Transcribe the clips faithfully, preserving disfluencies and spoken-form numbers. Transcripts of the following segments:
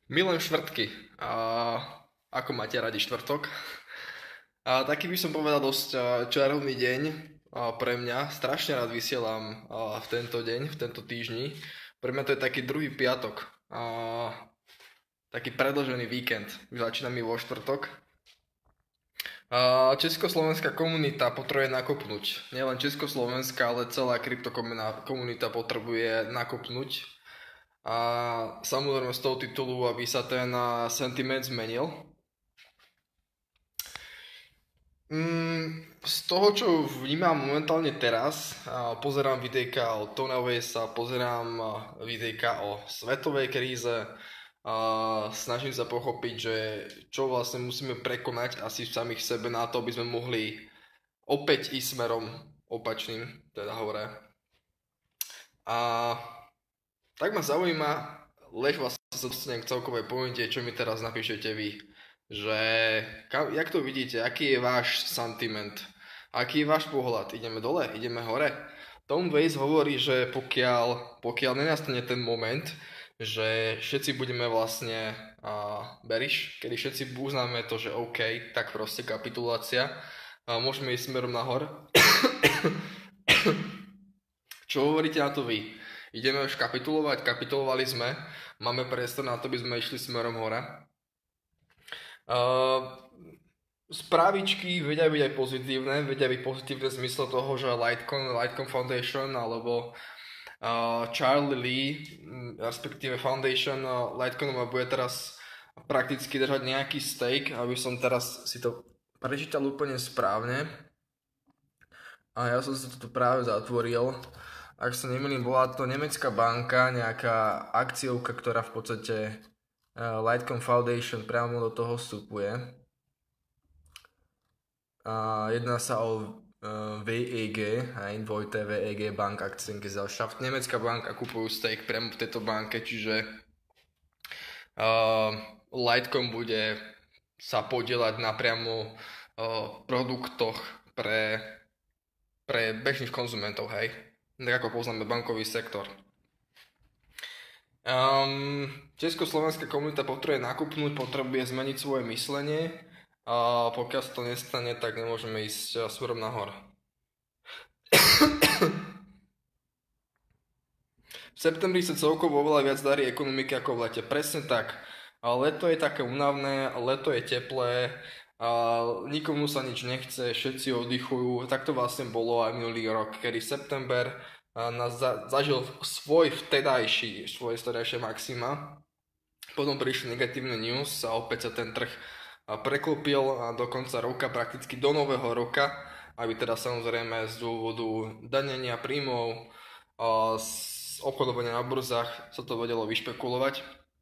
Milujem štvrtky. A ako máte radi štvrtok? A taký by som povedal dosť a, čarovný deň a, pre mňa. Strašne rád vysielam a, v tento deň, v tento týždni. Pre mňa to je taký druhý piatok. A, taký predĺžený víkend. Už začína mi vo štvrtok. A, československá komunita potrebuje nakopnúť. Nielen československá, ale celá kryptokomunita potrebuje nakopnúť. A samozrejme z toho titulu, aby sa ten a, sentiment zmenil. Mm, z toho, čo vnímam momentálne teraz, a pozerám videjka o Tona Waysa, pozerám a, videjka o svetovej kríze, a snažím sa pochopiť, že čo vlastne musíme prekonať asi v samých sebe na to, aby sme mohli opäť ísť smerom opačným, teda hore. A tak ma zaujíma, lež vlastne sa dostanem k celkovej pointe, čo mi teraz napíšete vy. Že, kam, jak to vidíte, aký je váš sentiment, aký je váš pohľad, ideme dole, ideme hore. Tom Waits hovorí, že pokiaľ, pokiaľ nenastane ten moment, že všetci budeme vlastne uh, bearish, kedy všetci uznáme to, že OK, tak proste kapitulácia, uh, môžeme ísť smerom nahor. Čo hovoríte na to vy? Ideme už kapitulovať, kapitulovali sme, máme priestor na to, aby sme išli smerom hore. Uh, správičky vedia byť aj pozitívne, vedia byť pozitívne v zmysle toho, že Litecoin, Litecoin Foundation alebo uh, Charlie Lee, respektíve Foundation uh, Litecoinova bude teraz prakticky držať nejaký stake, aby som teraz si to prečítal úplne správne. A ja som si to tu práve zatvoril. Ak sa nemýlim, bola to nemecká banka, nejaká akciovka, ktorá v podstate uh, Litecoin Foundation priamo do toho vstupuje. Uh, jedná sa o uh, vé é gé, aj Voite vé é gé Bank Aktiengesellschaft. Nemecká banka kupujú stake priamo v tejto banke, čiže uh, Litecoin bude sa podielať na priamo uh, produktoch pre, pre bežných konzumentov, hej. Tak ako poznáme bankový sektor. Um, Československá komunita potrebuje nakupnúť, potrebuje zmeniť svoje myslenie a pokiaľ sa to nestane, tak nemôžeme ísť smerom nahor. V septembri sa celkovo oveľa viac darí ekonomike ako v lete. Presne tak. Leto je také únavné, leto je teplé, a nikomu sa nič nechce, všetci oddychujú. Tak to vlastne bolo aj minulý rok, kedy september nás za, zažil svoj vtedajší, svoje vtedajšie maxima. Potom prišli negatívne news a opäť sa ten trh preklopil a do konca roka, prakticky do nového roka, aby teda samozrejme z dôvodu danenia príjmov a z obchodovania na burzách sa to vedelo vyšpekulovať.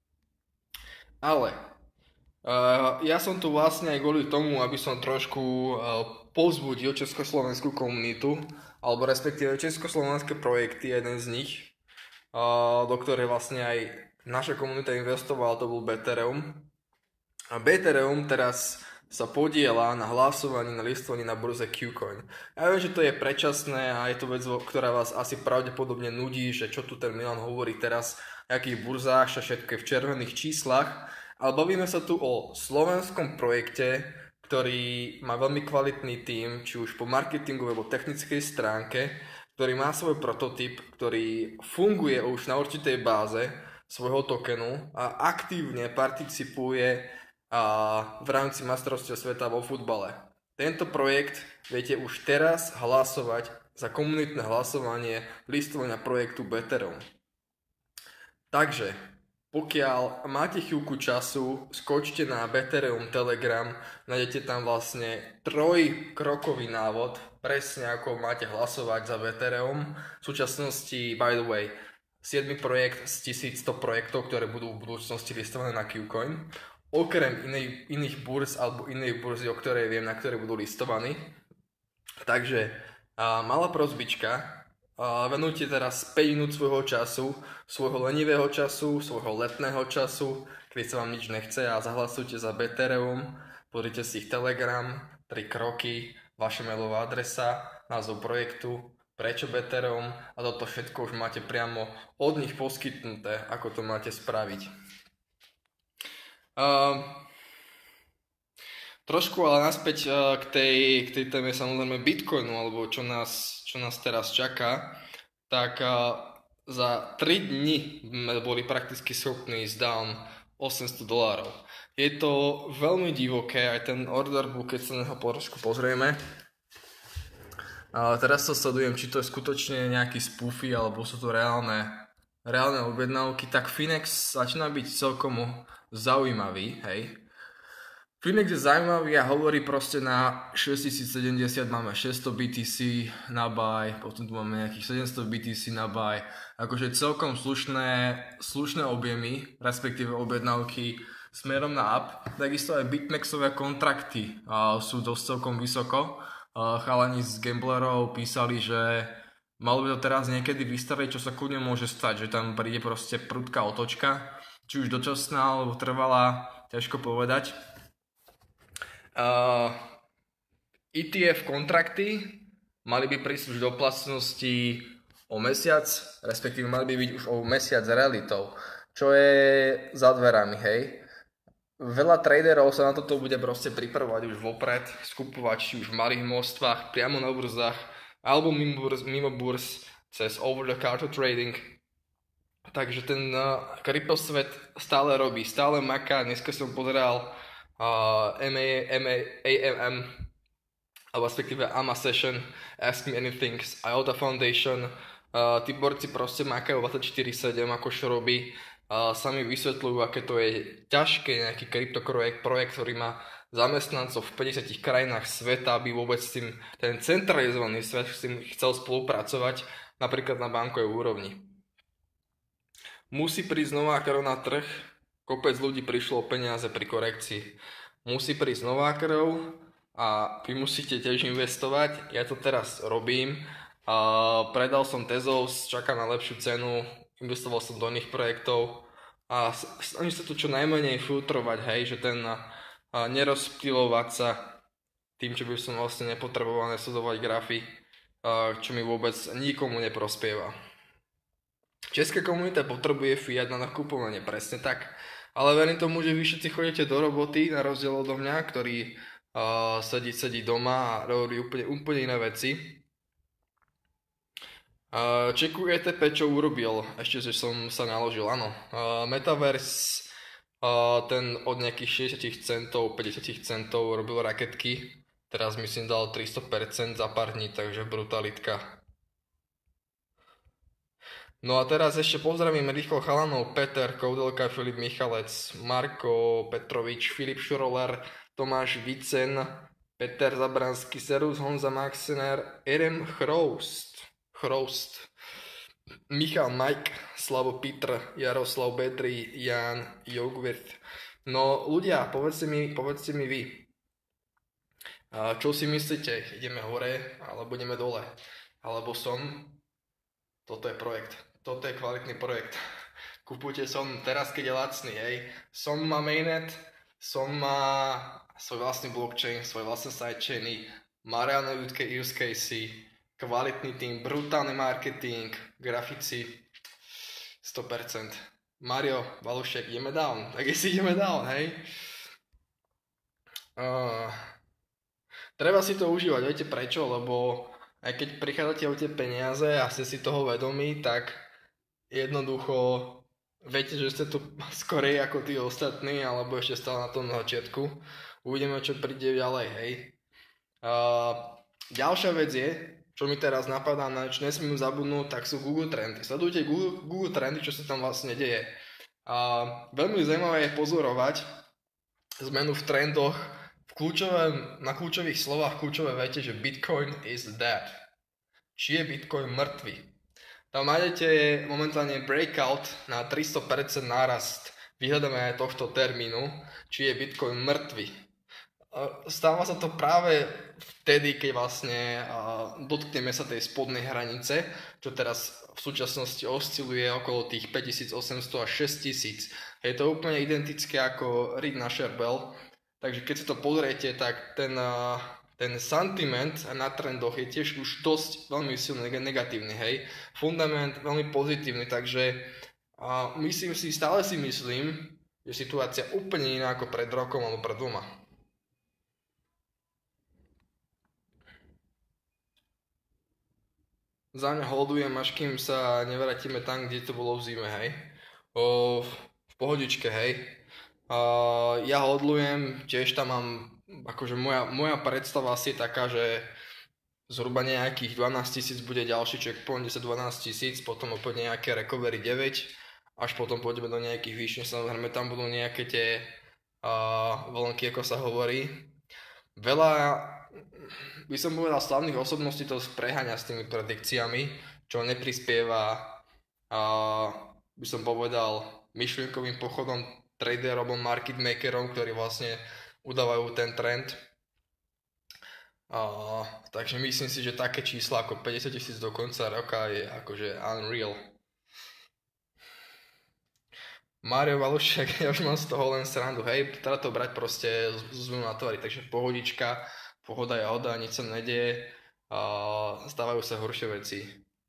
Ale Uh, ja som tu vlastne aj kvôli tomu, aby som trošku uh, povzbudil československú komunitu, alebo respektíve československé projekty, jeden z nich, uh, do ktorej vlastne aj naša komunita investovala, to bol Betereum. A Betereum teraz sa podiela na hlasovaní, na listovaní na burze KuCoin. Ja viem, že to je predčasné a je to vec, ktorá vás asi pravdepodobne nudí, že čo tu ten Milan hovorí teraz, akých burzách, všetko je v červených číslach. Ale bavíme sa tu o slovenskom projekte, ktorý má veľmi kvalitný tím, či už po marketingovej alebo technickej stránke, ktorý má svoj prototyp, ktorý funguje už na určitej báze svojho tokenu a aktívne participuje a v rámci majstrovstiev sveta vo futbale. Tento projekt viete už teraz hlasovať za komunitné hlasovanie listovania projektu Beterom. Takže pokiaľ máte chvíľku času, skočte na Betereum Telegram, nájdete tam vlastne trojkrokový návod, presne ako máte hlasovať za Betereum. V súčasnosti, by the way, siedmy projekt z tisícsto projektov, ktoré budú v budúcnosti listované na KuCoin. Okrem inej, iných burz alebo inej burzy, o ktorej viem, na ktoré budú listovaní. Takže a malá prosbička. Uh, venujte teraz päť minút svojho času, svojho lenivého času, svojho letného času, keď sa vám nič nechce a zahlasujte za Betereum, pozrite si ich Telegram, tri kroky, vaša mailová adresa, názov projektu, prečo Betereum a toto všetko už máte priamo od nich poskytnuté, ako to máte spraviť. Uh, trošku ale naspäť uh, k tej, k tej téme samozrejme Bitcoinu, alebo čo nás, čo nás teraz čaká, tak uh, za tri dni sme boli prakticky schopní ísť down osemsto dolárov. Je to veľmi divoké, aj ten order book, keď sa na neho trošku pozrieme. Uh, teraz sa sledujem, či to je skutočne nejaký spoofy, alebo sú to reálne, reálne objednávky. Tak Finex začína byť celkom zaujímavý, hej. Finex je zaujímavý a hovorí proste na šesťtisícsedemdesiat máme šesťsto bé té cé na buy, potom tu máme nejakých sedemsto bé té cé na buy. Akože celkom slušné, slušné objemy, respektíve objednávky smerom na up. Takisto aj bitmaxové kontrakty a, sú dosť celkom vysoko. A, chalani z gamblerov písali, že malo by to teraz niekedy vystaviť, čo sa kľudne môže stať, že tam príde proste prudká otočka, či už dočasná alebo trvalá, ťažko povedať. Uh, é té ef kontrakty mali by prísť už do platnosti o mesiac, respektíve mali by byť už o mesiac realitou, čo je za dverami, hej. Veľa traderov sa na toto bude proste pripravovať už vopred, skupovať či už v malých množstvách, priamo na burzách, alebo mimo burz, mimo burz cez over-the-counter trading. Takže ten uh, kryptosvet stále robí, stále maká. Dneska som pozeral Uh, M A M, alebo respektíve A M A Session, Ask Me Anything z I O T A Foundation. Uh, tí borci proste makajú dvadsaťštyri sedem, ako čo robí. Uh, sami vysvetľujú, aké to je ťažké, nejaký kryptoprojekt, projekt, ktorý má zamestnancov v päťdesiatich krajinách sveta, aby vôbec s tým, ten centralizovaný svet s tým chcel spolupracovať, napríklad na bankovej úrovni. Musí prísť nová krv na trh. Kopec ľudí prišlo o peniaze pri korekcii. Musí prísť nová krv a vy musíte tiež investovať. Ja to teraz robím. Uh, predal som Tezos, čakám na lepšiu cenu, investoval som do iných projektov a snažím sa to čo najmenej filtrovať, hej, že ten uh, nerozptýlovať sa tým, čo by som vlastne nepotreboval nesledovať grafy, uh, čo mi vôbec nikomu neprospieva. Česká komunita potrebuje fiat na nakupovanie, presne tak. Ale verím tomu, že vy všetci chodíte do roboty, na rozdiel odo mňa, ktorý uh, sedí, sedí doma a robí úplne, úplne iné veci. Uh, Čekuj é té pé, čo urobil, ešte, že som sa naložil, áno. Uh, Metaverse, uh, ten od nejakých šesťdesiat centov, päťdesiat centov robil raketky. Teraz myslím dal tristo percent za pár dní, takže brutalitka. No a teraz ešte pozdravím rýchlo chalanov: Peter, Koudelka, Filip Michalec, Marko Petrovič, Filip Šuroler, Tomáš Vicen, Peter Zabransky, Serus Honza Maxener, Erem Chroust, Chroust, Michal Mike, Slavo Petr, Jaroslav Bedri, Jan Jogvith. No ľudia, povedzte mi, povedzte mi vy, čo si myslíte? Ideme hore, alebo ideme dole? Alebo som? Toto je projekt. Toto je kvalitný projekt. Kupujte som teraz, keď je lacný, hej. Som má mainnet, som má svoj vlastný blockchain, svoj vlastné sidechainy, má reálne use casey, kvalitný tým, brutálny marketing, grafici, sto percent. Mario, Valušek, ideme down. Tak si ideme down, hej. Uh, treba si to užívať, viete prečo? Lebo aj keď prichádzate o tie peniaze a ste si toho vedomí, tak jednoducho viete, že ste tu skorej ako tí ostatní, alebo ešte stále na tom začiatku. Uvidíme, čo príde ďalej, hej. Uh, ďalšia vec je, čo mi teraz napadá, na čo nesmím zabudnúť, tak sú Google Trendy. Sledujte Google, Google Trendy, čo sa tam vlastne deje. Uh, veľmi zaujímavé je pozorovať zmenu v trendoch v kľúčové, na kľúčových slovách, kľúčové vete, že Bitcoin is dead. Či je Bitcoin mŕtvy? Tam nájdete momentálne breakout na tristo percent nárast vyhľadania tohto termínu, či je Bitcoin mŕtvy. Stáva sa to práve vtedy, keď vlastne dotkneme sa tej spodnej hranice, čo teraz v súčasnosti osciluje okolo tých päťtisícosemsto až šesťtisíc. Je to úplne identické ako Reed na Sherbel. Takže keď si to pozriete, tak ten, ten sentiment na trendoch je tiež už dosť veľmi silný negatívny, hej. Fundament veľmi pozitívny, takže uh, myslím si, stále si myslím, je situácia úplne iná ako pred rokom alebo pred dvoma. Za mňa holdujem, až kým sa nevrátime tam, kde to bolo v zime, hej. O, v pohodičke, hej. A ja hodlujem, tiež tam mám, akože moja, moja predstava asi je taká, že zhruba nejakých dvanásť tisíc bude ďalší checkpoint, desať dvanásť tisíc, potom opäť nejaké recovery deväť, až potom pôjdeme do nejakých vyšších, samozrejme tam budú nejaké tie uh, vlnky, ako sa hovorí. Veľa, by som povedal, slavných osobností to preháňa s tými predikciami, čo neprispieva, uh, by som povedal, myšlienkovým pochodom traderom alebo market makerom, ktorí vlastne udávajú ten trend. Uh, takže myslím si, že také čísla ako päťdesiat tisíc do konca roka je akože unreal. Mário Valušek, ja už mám z toho len srandu, hej, treba to brať proste z na tvári, takže pohodička, pohoda je hoda, nič sa nedieje, uh, stávajú sa horšie veci.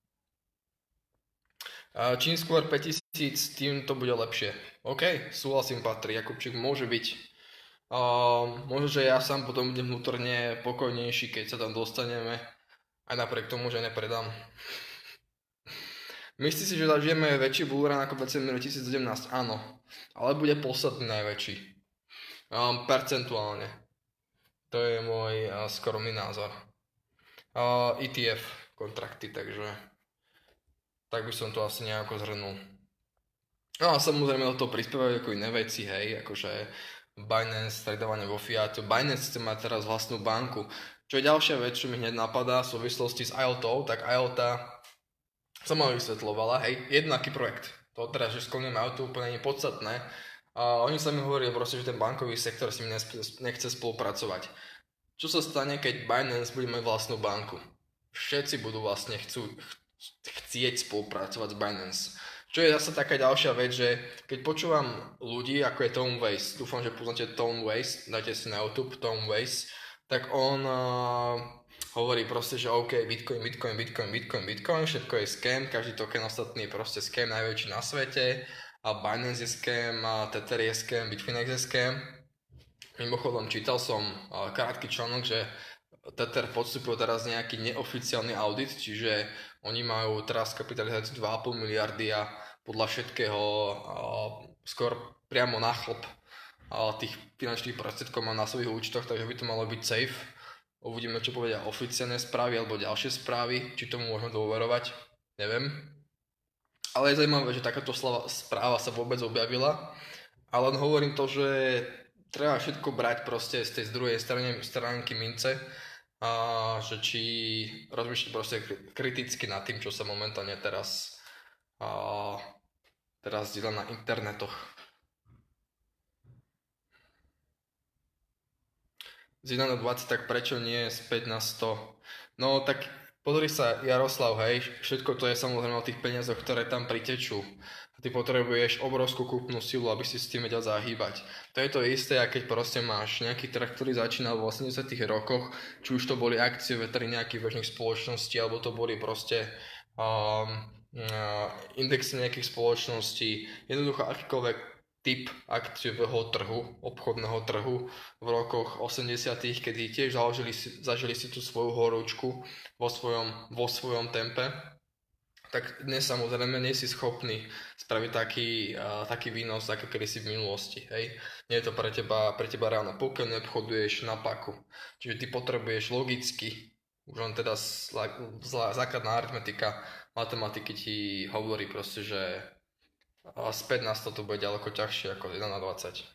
Uh, čím skôr päťtisíc, tým to bude lepšie. OK, súhlasím, patrí, Jakubčík môže byť. Uh, možno, že ja sám potom budem vnútorne pokojnejší, keď sa tam dostaneme, aj napriek tomu, že nepredám. Myslíš si, že zažijeme väčší bullrun ako v decembri dvetisícsedemnásť? Áno, ale bude posledný najväčší. Um, percentuálne. To je môj uh, skromný názor. Uh, é té ef kontrakty, takže tak by som to asi nejako zhrnul. No a samozrejme do toho prispievajú ako iné veci, hej, akože Binance, tradovanie vo Fiatu. Binance chce mať teraz vlastnú banku. Čo je ďalšia vec, čo mi hneď napadá v súvislosti s í o té, tak í o té som ma vysvetľovala, hej, jednaký projekt. To teraz, že skloním í o té úplne nie podstatné. A oni sa mi hovorili proste, že ten bankový sektor s ním nechce spolupracovať. Čo sa stane, keď Binance bude mať vlastnú banku? Všetci budú vlastne chcú, chcieť spolupracovať s Binance. Čo je zase taká ďalšia vec, že keď počúvam ľudí, ako je Tom Weiss, dúfam, že poznáte Tom Weiss, dajte si na YouTube Tom Weiss, tak on uh, hovorí proste, že OK, Bitcoin, Bitcoin, Bitcoin, Bitcoin, Bitcoin, všetko je scam, každý token ostatný je proste scam najväčší na svete, a Binance je scam, a Tether je scam, Bitfinex je scam. Mimochodom čítal som uh, krátky článok, že Tether podstupuje teraz nejaký neoficiálny audit, čiže oni majú teraz kapitalizáciu dva a pol miliardy a podľa všetkého uh, skôr priamo na chlop uh, tých finančných prostriedkov má na svojich účtoch, takže by to malo byť safe. Uvidíme, čo povedia oficiálne správy alebo ďalšie správy, či tomu môžeme dôverovať, neviem. Ale je zaujímavé, že takáto správa sa vôbec objavila, ale len hovorím to, že treba všetko brať proste z tej druhej strany, stránky mince, a že či rozmýšľať proste kriticky nad tým, čo sa momentálne teraz a, teraz diela na internetoch. Z jedna na dvadsať, tak prečo nie späť na sto? No tak pozri sa, Jaroslav, hej, všetko to je samozrejme o tých peniazoch, ktoré tam pritečú. A ty potrebuješ obrovskú kúpnu silu, aby si s tým vedel zahýbať. To je to isté, ako keď proste máš nejaký trh, ktorý začínal v osemdesiatych rokoch, či už to boli akcie vetrí nejakých bežných spoločností, alebo to boli proste um, uh, indexy nejakých spoločností, jednoducho akýkoľvek typ akciového trhu, obchodného trhu v rokoch osemdesiatych, kedy tiež zažili si, zažili si tú svoju horúčku vo svojom, vo svojom tempe, tak dnes samozrejme nie si schopný spraviť taký, uh, taký výnos, ako kedy si v minulosti. Hej? Nie je to pre teba, pre teba reálne, pokiaľ neobchoduješ na paku. Čiže ty potrebuješ logicky, už len teda zlá, zlá, základná aritmetika matematiky ti hovorí proste, že a späť na sto to bude ďaleko ťažšie ako jeden na dvadsať.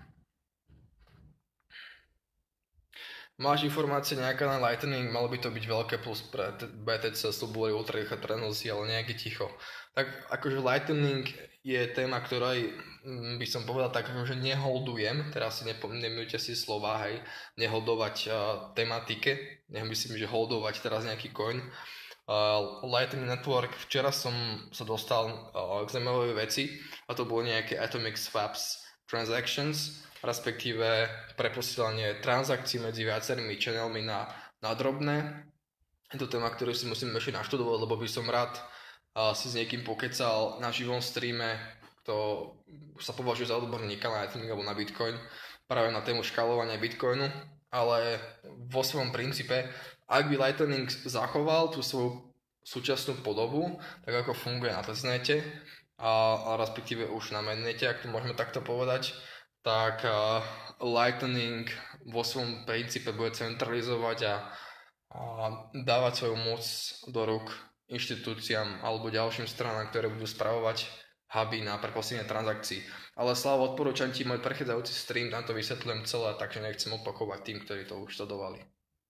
Máš informácie nejaká na Lightning, malo by to byť veľké plus pre bé té cé, to boli ultrarýchle prenosy, ale nejaké ticho. Tak akože Lightning je téma, ktorej by som povedal tak, akože neholdujem, teraz si nemýlite si slova, hej, neholdovať uh, tematike, nemyslím, že holdovať teraz nejaký coin. Uh, Lightning Network, včera som sa dostal uh, k zaujímavej veci a to bolo nejaké Atomic Swaps Transactions, respektíve preposielanie transakcií medzi viacerými channelmi na, na drobné. Je to téma, ktorú si musím ešte naštudovať, lebo by som rád uh, si s niekým pokecal na živom streame kto sa považuje za odborníka na Lightning alebo na Bitcoin, práve na tému škálovania Bitcoinu, ale vo svojom princípe, ak by Lightning zachoval tú svoju súčasnú podobu, tak ako funguje na testnete a, a respektíve už na mainnete, ak to môžeme takto povedať, tak uh, Lightning vo svojom princípe bude centralizovať a, a dávať svoju moc do rúk inštitúciám alebo ďalším stranám, ktoré budú spravovať huby na preposledné transakcií. Ale Slavo, odporúčam ti môj prechádzajúci stream, tam to vysvetľujem celé, takže nechcem opakovať tým, ktorí to už sledovali.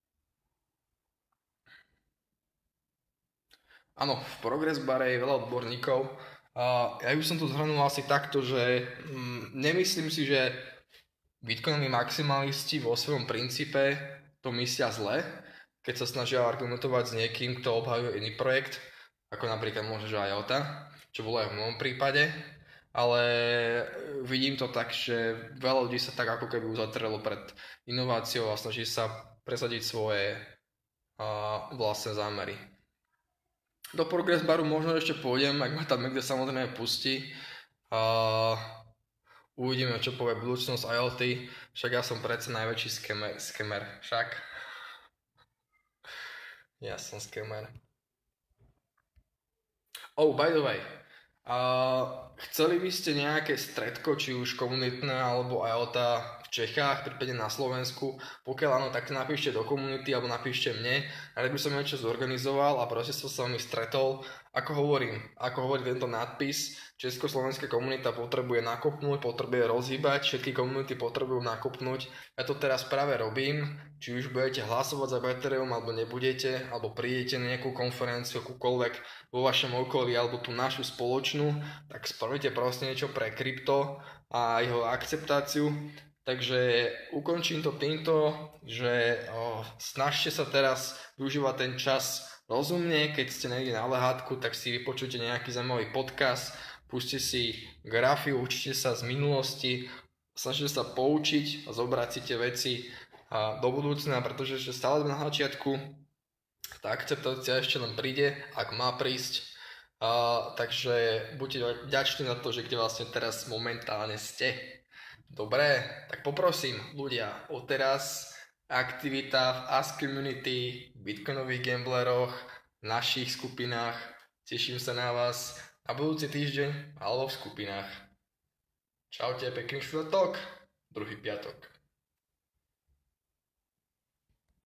Áno, v Progress bare je veľa odborníkov. A ja by som to zhrnul asi takto, že mm, nemyslím si, že Bitcoinoví maximalisti vo svojom princípe to myslia zle, keď sa snažia argumentovať s niekým, kto obhajuje iný projekt, ako napríklad možno že I O T A, čo bolo aj v môjom prípade, ale vidím to tak, že veľa ľudí sa tak ako keby uzatrelo pred inováciou a snaží sa presadiť svoje uh, vlastné zámery. Do Progress baru možno ešte pôjdem, ak ma tam niekde samozrejme pustí. Uh, uvidíme, čo povie budúcnosť I O T, však ja som predsa najväčší skemer, skemer. Však. Ja som skemer. Oh, by the way. Uh, chceli by ste nejaké stredko, či už komunitné alebo I O T A v Čechách, prípadne na Slovensku? Pokiaľ áno, tak napíšte do komunity alebo napíšte mne. Rád by som niečo zorganizoval a proste som sa s vami stretol. Ako hovorím, ako hovorí tento nadpis, československá komunita potrebuje nakopnúť, potrebuje rozhýbať, všetky komunity potrebujú nakopnúť. Ja to teraz práve robím, či už budete hlasovať za Ethereum alebo nebudete, alebo prídete na nejakú konferenciu, akúkoľvek vo vašom okolí alebo tú našu spoločnú, tak spravite proste niečo pre krypto a jeho akceptáciu. Takže ukončím to týmto, že oh, snažte sa teraz využívať ten čas rozumne, keď ste niekde na lehátku, tak si vypočujte nejaký zaujímavý podcast, púšte si grafiu, učite sa z minulosti, snažte sa poučiť a zobrať si tie veci a do budúcna, pretože ešte stále sme na začiatku, tá akceptácia ešte len príde, ak má prísť. A, takže buďte vďační za to, že kde vlastne teraz momentálne ste. Dobre, tak poprosím ľudia, odteraz aktivita v Ask Community, Bitcoinových gambleroch, v našich skupinách. Teším sa na vás na budúci týždeň alebo v skupinách. Čaute, pekný štvrtok, druhý piatok.